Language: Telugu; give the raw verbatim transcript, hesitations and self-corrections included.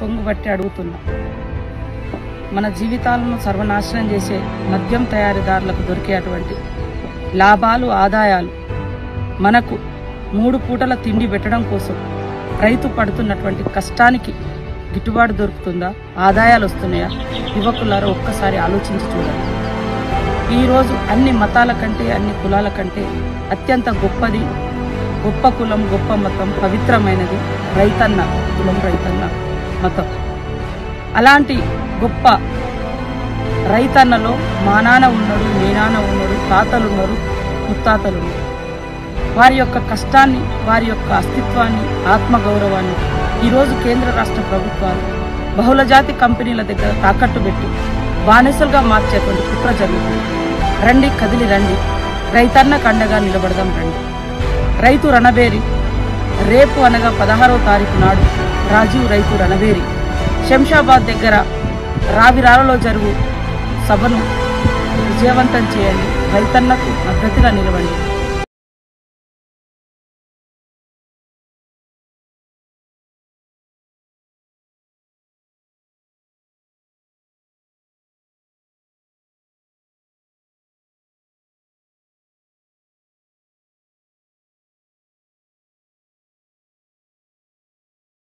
కొంగు బట్టి అడుగుతున్నా. మన జీవితాలను సర్వనాశనం చేసే మద్యం తయారీదారులకు దొరికేటువంటి లాభాలు, ఆదాయాలు మనకు మూడు పూటల తిండి పెట్టడం కోసం రైతు పడుతున్నటువంటి కష్టానికి గిట్టుబాటు దొరుకుతుందా? ఆదాయాలు వస్తున్నాయా? యువకులారా ఒక్కసారి ఆలోచించి చూడండి. ఈరోజు అన్ని మతాల కంటే, అన్ని కులాల కంటే అత్యంత గొప్పది, గొప్ప కులం, గొప్ప మతం, పవిత్రమైనది రైతన్న కులం, రైతన్న మతం. అలాంటి గొప్ప రైతన్నలో మా నాన్న ఉన్నాడు, మీ నాన్న ఉన్నాడు, తాతలు ఉన్నారు, ముత్తాతలు ఉన్నారు. వారి యొక్క కష్టాన్ని, వారి యొక్క అస్తిత్వాన్ని, ఆత్మగౌరవాన్ని ఈరోజు కేంద్ర రాష్ట్ర ప్రభుత్వాలు బహుళజాతి కంపెనీల దగ్గర తాకట్టు పెట్టి బానిసలుగా మార్చేటువంటి కుట్ర జరుగుతుంది. రండి, కదిలి రండి, రైతన్నకు అండగా నిలబడదాం రండి. రైతు రణబేరి రేపు అనగా పదహారవ తారీఖు నాడు రాజీవ్ రైతు రణబేరి శంషాబాద్ దగ్గర రావిరాలలో జరుగు సభను విజయవంతం చేయండి. రైతన్నకు మద్దతుగా నిలవండి.